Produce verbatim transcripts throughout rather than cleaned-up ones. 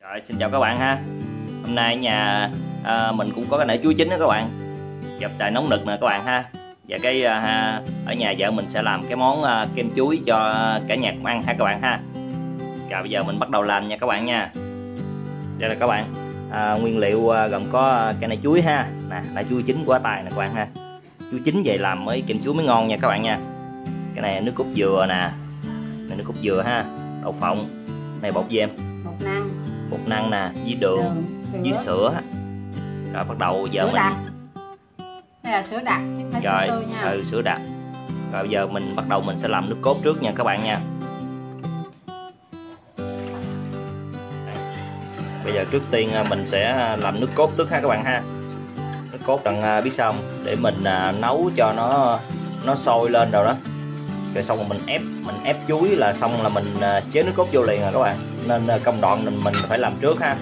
Rồi, xin chào các bạn ha. Hôm nay ở nhà à, mình cũng có cái nải chuối chín đó các bạn. Chập trời nóng nực nè các bạn ha. Và cái à, ở nhà vợ mình sẽ làm cái món à, kem chuối cho cả nhà cùng ăn ha các bạn ha. Rồi bây giờ mình bắt đầu làm nha các bạn nha. Đây là các bạn à, nguyên liệu à, gồm có cái nải chuối ha. Nè, nải chuối chín của Tài nè các bạn ha. Chuối chín về làm mới kem chuối mới ngon nha các bạn nha. Cái này nước cốt dừa nè. Này nước cốt dừa ha, đậu phộng, này bột gì em? Bột năng. Bột năng nè, với đường, đường với sữa. Rồi bắt đầu giờ sữa mình đặc. Đây là sữa đặc chứ rồi tôi nha. ừ, sữa đặc. Rồi bây giờ mình bắt đầu mình sẽ làm nước cốt trước nha các bạn nha. Bây giờ trước tiên mình sẽ làm nước cốt trước ha các bạn ha. Nước cốt đặng biết xong để mình nấu cho nó nó sôi lên rồi đó. Rồi xong rồi mình ép mình ép chuối là xong là mình chế nước cốt vô liền rồi các bạn. Nên công đoạn mình mình phải làm trước ha.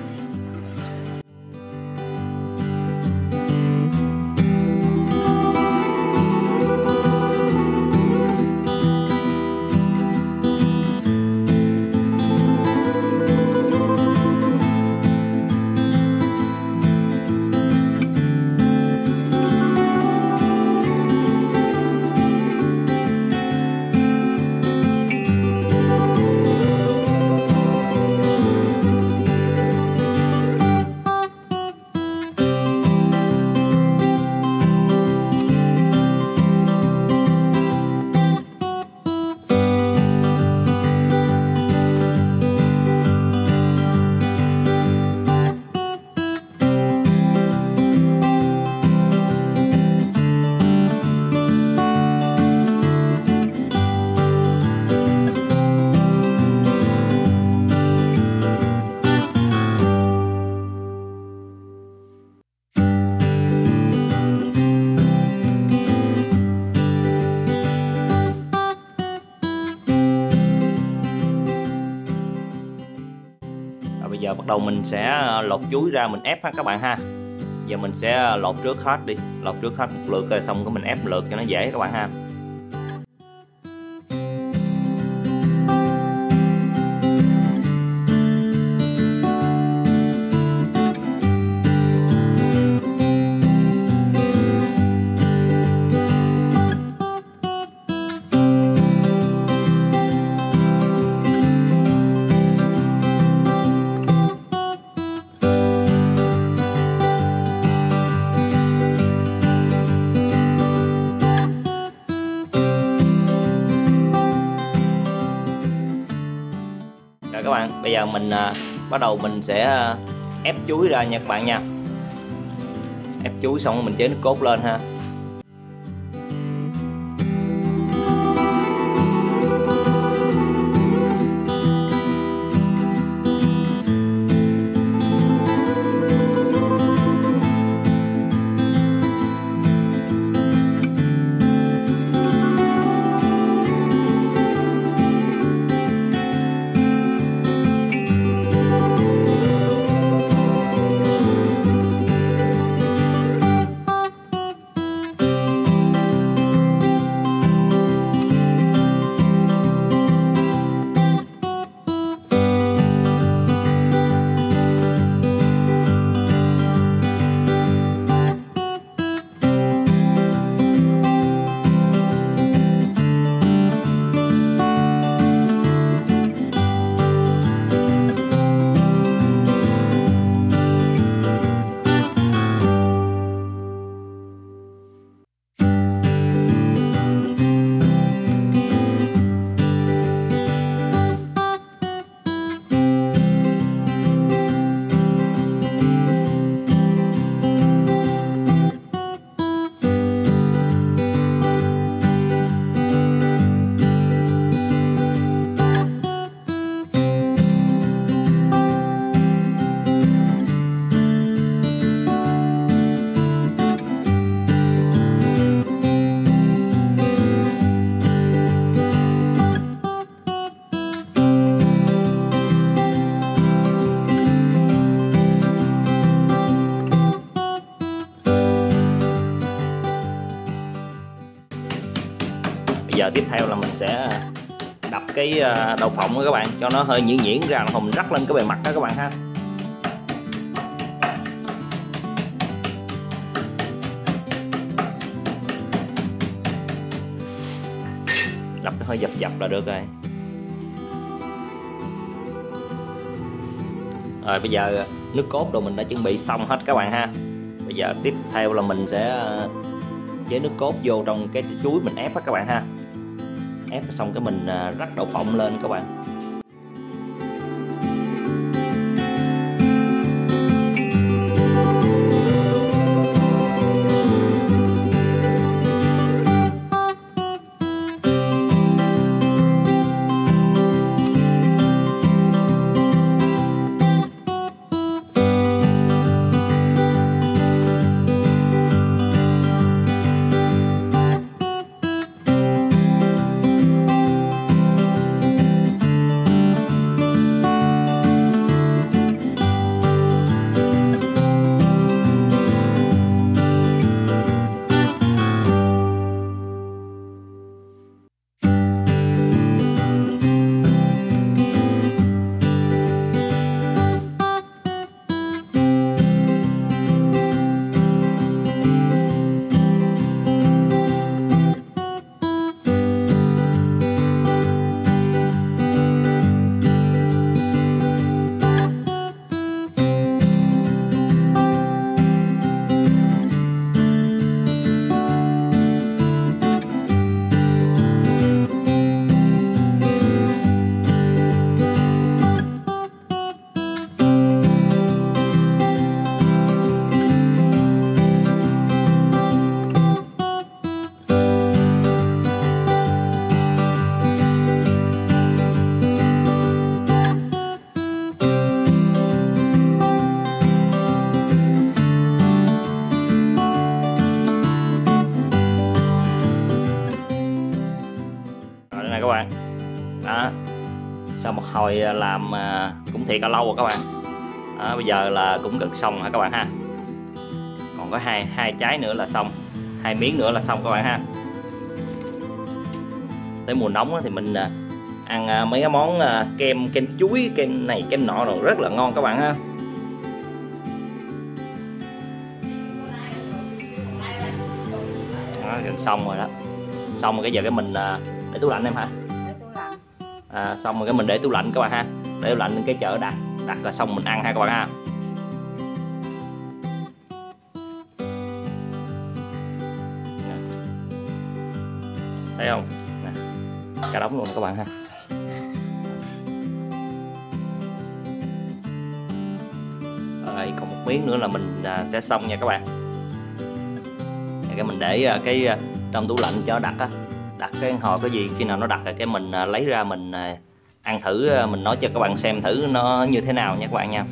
Bây giờ bắt đầu mình sẽ lột chuối ra mình ép ha các bạn ha. Giờ mình sẽ lột trước hết đi, lột trước hết một lượt rồi xong cái mình ép một lượt cho nó dễ các bạn ha. Rồi các bạn, bây giờ mình à, bắt đầu mình sẽ à, ép chuối ra nha các bạn nha. Ép chuối xong rồi mình chế nước cốt lên ha. Bây giờ tiếp theo là mình sẽ đập cái đậu phộng đó các bạn, cho nó hơi nhuyễn nhuyễn ra rồi mình rắc lên cái bề mặt đó các bạn ha. nó hơi dập dập là được rồi. Rồi bây giờ nước cốt đồ mình đã chuẩn bị xong hết các bạn ha. Bây giờ tiếp theo là mình sẽ chế nước cốt vô trong cái chuối mình ép hết các bạn ha. Ép xong cái mình rắc đậu phộng lên các bạn. Các bạn đó, sau một hồi làm cũng thiệt là lâu rồi các bạn đó, bây giờ là cũng gần xong hả các bạn ha, còn có hai hai trái nữa là xong, hai miếng nữa là xong các bạn ha. Tới mùa nóng thì mình ăn mấy cái món kem kem chuối, kem này kem nọ rồi rất là ngon các bạn ha. Đó, gần xong rồi đó, xong rồi cái giờ cái mình để tủ lạnh em hả? Để tủ lạnh. À, xong rồi cái mình để tủ lạnh các bạn ha, để tủ lạnh cái chợ đặt đặt là xong mình ăn ha các bạn ha. Thấy không? Nè, cả đống luôn các bạn ha. Rồi còn một miếng nữa là mình sẽ xong nha các bạn. Cái mình để cái trong tủ lạnh cho đặt á, đặt cái hồi có gì khi nào nó đặt rồi cái mình lấy ra mình ăn thử, mình nói cho các bạn xem thử nó như thế nào nha các bạn nha.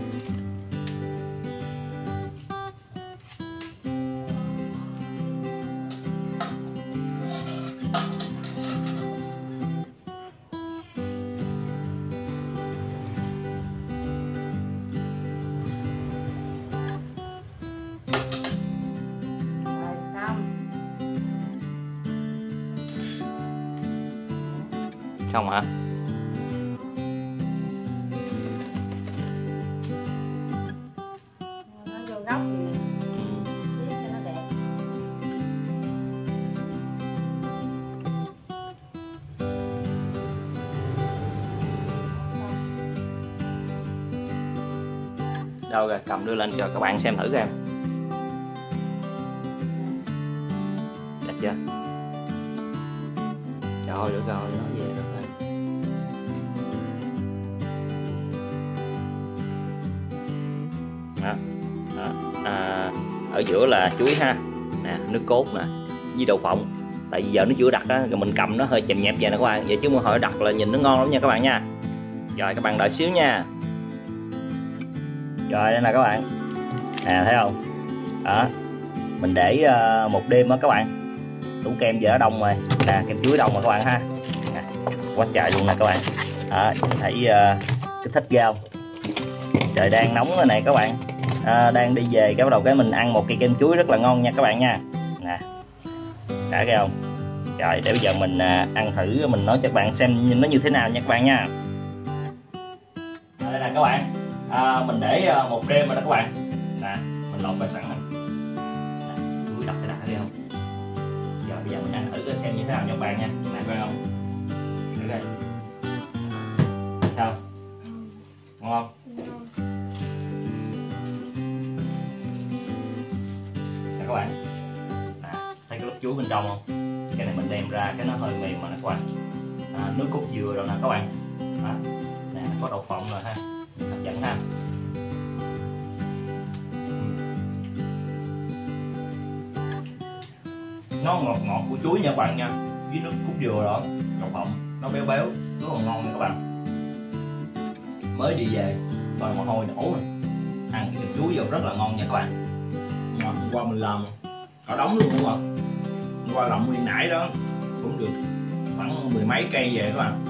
Xong hả? Nó vô góc thì xếp cho nó đẹp. Đâu rồi, cầm đưa lên cho các bạn xem thử xem. Đẹp chưa? Trời được rồi, nó về được rồi. Đó, đó. À, ở giữa là chuối ha, nè, nước cốt nè, với đậu phộng. Tại vì giờ nó chưa đặt á, rồi mình cầm nó hơi chèm nhẹp vậy nè các bạn. Vậy chứ mà hồi đặt là nhìn nó ngon lắm nha các bạn nha. Rồi các bạn đợi xíu nha. Rồi đây nè các bạn, nè thấy không? Đó, mình để uh, một đêm đó các bạn. Tủ kem giờ đã đông rồi, nè kem chuối đông rồi các bạn ha. Nè, quá trời luôn nè các bạn. Đó, thấy uh, kích thích ghê không? Trời đang nóng rồi này các bạn. À, đang đi về cái bắt đầu cái mình ăn một cây kem chuối rất là ngon nha các bạn nha. Nè, đã thấy không? Rồi để bây giờ mình uh, ăn thử, mình nói cho các bạn xem nó như thế nào nha các bạn nha. Đây nè các bạn, à, mình để uh, một đêm rồi đó các bạn. Nè, mình lột ra sẵn nè. Chuối đập cái đã thấy không? Giờ bây giờ mình ăn thử xem như thế nào nha các bạn nha. Nè, thấy không? đây. Sao? Ngon không? Nè các bạn, à, thấy cái lớp chuối bên trong không? Cái này mình đem ra cái nó hơi mềm mà nè các bạn. À, nước cốt dừa rồi nè các bạn. À, nè có đậu phộng rồi ha, hấp dẫn ha. Nó ngọt ngọt của chuối nha các bạn nha, với nước cốt dừa đó, đậu phộng nó béo béo, rất là ngon nha các bạn. Mới đi về rồi mồ hôi đổ rồi, ăn cái chuối vô rất là ngon nha các bạn. Nhưng mà hôm qua mình làm cả đống luôn đúng không? Hôm qua làm nguyên nãy đó cũng được khoảng mười mấy cây về các bạn.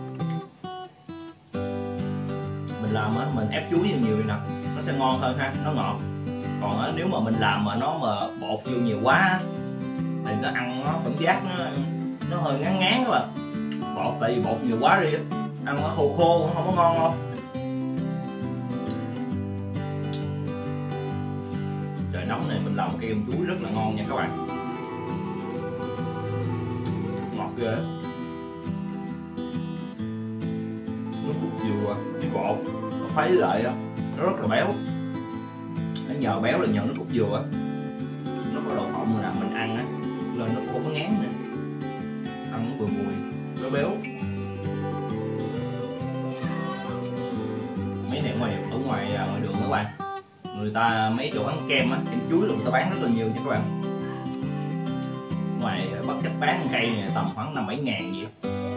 Mình làm á, mình ép chuối nhiều nhiều nè, nó sẽ ngon hơn ha, nó ngọt. Còn á, nếu mà mình làm mà nó mà bột vô nhiều quá thì nó ăn nó cảm giác nó nó hơi ngán ngán các bạn. Bột tại vì bột nhiều quá đi ăn nó khô khô không có ngon đâu. Trời nóng này mình làm cái kem chuối rất là ngon nha các bạn, ngọt ghê. Nước cốt dừa với bột nó khuấy lại đó, nó rất là béo. Nó nhờ béo là nhờ nước cốt dừa á, nó có đậu phộng rồi nè, mình ăn á lên nó không có ngán nè, ăn nó vừa mùi béo béo. Mấy này ngoài ở ngoài ngoài đường các bạn, người ta mấy chỗ bán kem á, kem chuối rồi người ta bán rất là nhiều nha các bạn. Ngoài bất chấp bán cây này tầm khoảng năm bảy ngàn vậy.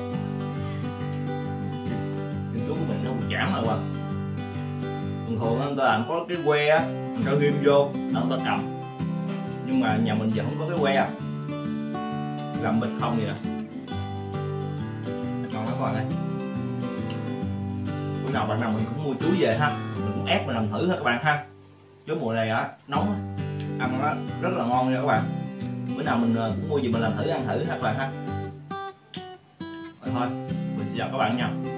Kem chuối của mình nó không chảm rồi các bạn. Thường thường người ta làm có cái que á, người ta ghim vô nó người ta cầm. Nhưng mà nhà mình giờ không có cái que, làm bịch không vậy nè. Ngon lắm các bạn ơi. Bữa nào bạn nào mình cũng mua chuối về ha, mình cũng ép mình làm thử ha các bạn ha. Chứ mùa này á nóng ăn nó rất là ngon nha các bạn. Bữa nào mình cũng mua gì mình làm thử ăn thử ha các bạn ha. Rồi thôi, mình chào các bạn nha.